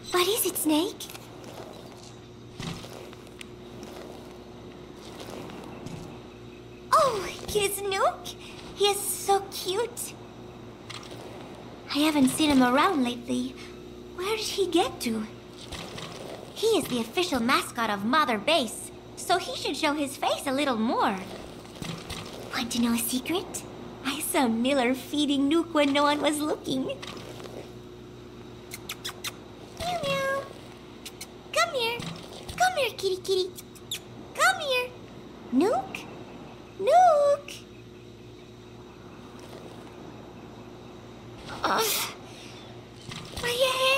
What is it, Snake? Oh, it's Nuke. He is so cute. I haven't seen him around lately. Where did he get to? He is the official mascot of Mother Base, so he should show his face a little more. Want to know a secret? I saw Miller feeding Nuke when no one was looking. Meow meow. Come here. Come here, kitty kitty. Come here. Nuke? Nuke! My